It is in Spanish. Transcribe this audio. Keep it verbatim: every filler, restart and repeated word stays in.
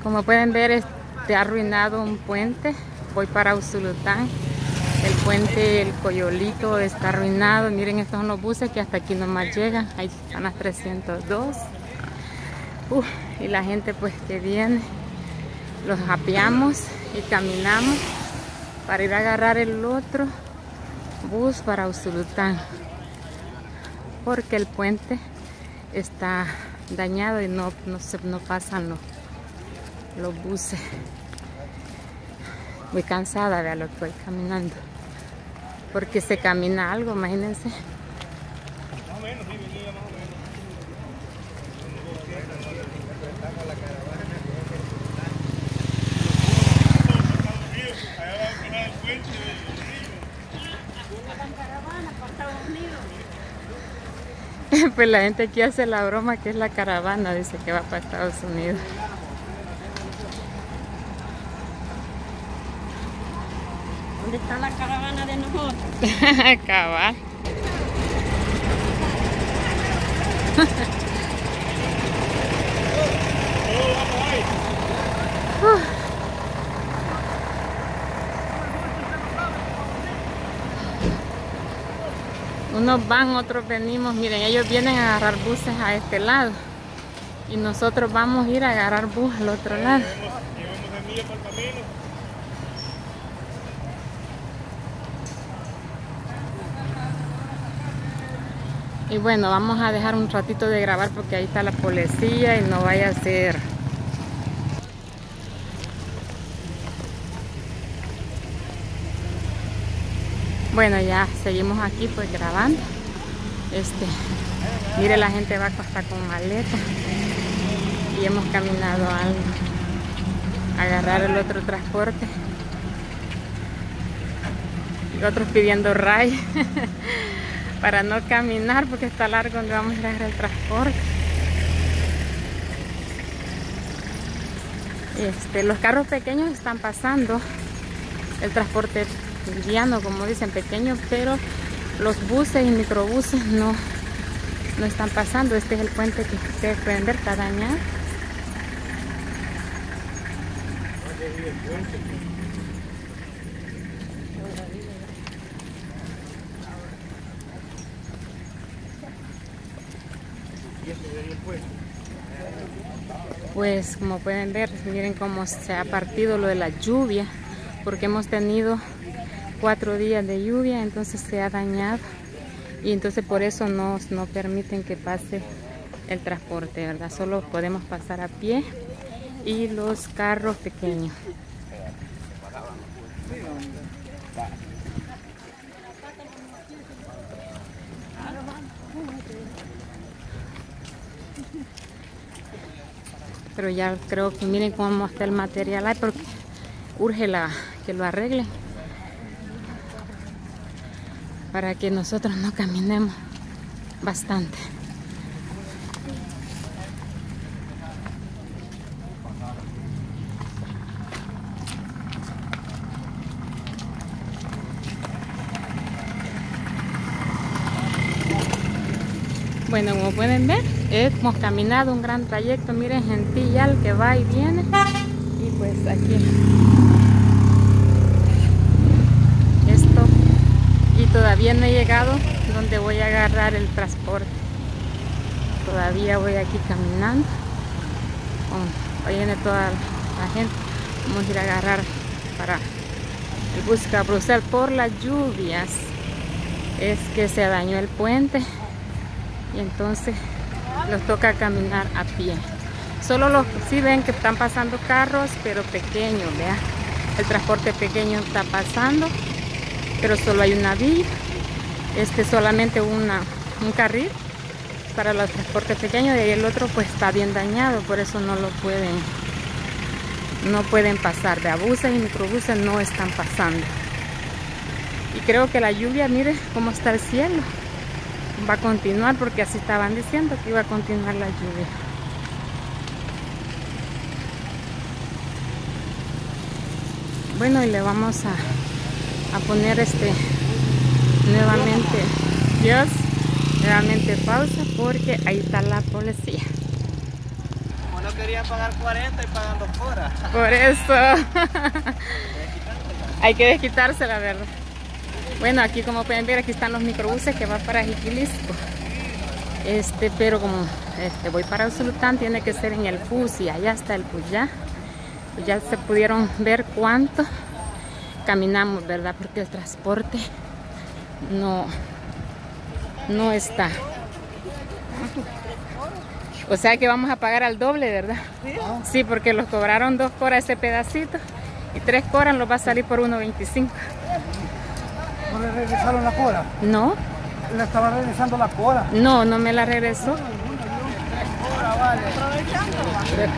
Como pueden ver, este ha arruinado un puente. Voy para Usulután. El puente El Coyolito está arruinado. Miren, estos son los buses que hasta aquí nomás llegan. Ahí están las trescientos dos. Uh, y la gente pues que viene, los apeamos y caminamos para ir a agarrar el otro bus para Usulután, porque el puente está dañado y no, no, se, no pasan los, los buses. Muy cansada, vea lo que voy caminando, porque se camina algo, imagínense. Más o menos, sí, venía más o menos. Pues la gente aquí hace la broma que es la caravana, dice que va para Estados Unidos. ¿Dónde está la caravana de nosotros? Cabal. Unos van, otros venimos. Miren, ellos vienen a agarrar buses a este lado y nosotros vamos a ir a agarrar bus al otro lado. Llevamos semillas por el camino. Y bueno, vamos a dejar un ratito de grabar porque ahí está la policía y no vaya a ser. Bueno, ya seguimos aquí pues grabando. Este, mire, la gente va hasta con maleta y hemos caminado algo a agarrar el otro transporte. Y otros pidiendo ray para no caminar porque está largo donde vamos a ir a agarrar el transporte. Este, los carros pequeños están pasando, el transporte liviano, como dicen, pequeño, pero los buses y microbuses no, no están pasando. Este es el puente que ustedes pueden ver, está dañado. Pues como pueden ver, miren cómo se ha partido lo de la lluvia, porque hemos tenido cuatro días de lluvia, entonces se ha dañado y entonces por eso no, no permiten que pase el transporte, ¿verdad? Solo podemos pasar a pie y los carros pequeños. Pero ya creo que miren cómo está el material ahí, porque urge la, que lo arreglen para que nosotros no caminemos bastante. Bueno, como pueden ver, hemos caminado un gran trayecto. Miren, gentillal que va y viene. Y pues aquí esto, y todavía no he llegado donde voy a agarrar el transporte. Todavía voy aquí caminando. Oh, ahí viene toda la gente. Vamos a ir a agarrar para el bus a Bruselas. Por las lluvias es que se dañó el puente y entonces los toca caminar a pie. Solo los sí ven que están pasando carros, pero pequeños, vea. El transporte pequeño está pasando, pero solo hay una vía. Este solamente una, un carril para los transportes pequeños, y el otro pues está bien dañado, por eso no lo pueden no pueden pasar. De buses y microbuses no están pasando. Y creo que la lluvia, mire cómo está el cielo, va a continuar, porque así estaban diciendo que iba a continuar la lluvia. Bueno, y le vamos a, a poner este nuevamente, Dios, nuevamente pausa, porque ahí está la policía. querían pagar cuarenta y pagan dos horas. Por eso. Hay que desquitarse, la verdad. Bueno, aquí como pueden ver, aquí están los microbuses que van para Jiquilisco. Este, pero como este, voy para Usulután, tiene que ser en el P U S y allá está el P U S ya. Pues ya se pudieron ver cuánto caminamos, ¿verdad? Porque el transporte no, no está. O sea que vamos a pagar al doble, ¿verdad? Sí, porque los cobraron dos coras ese pedacito y tres coras los va a salir por uno veinticinco. ¿No le regresaron la cora? No. Le estaba regresando la cora. No, no me la regresó. Aprovechando.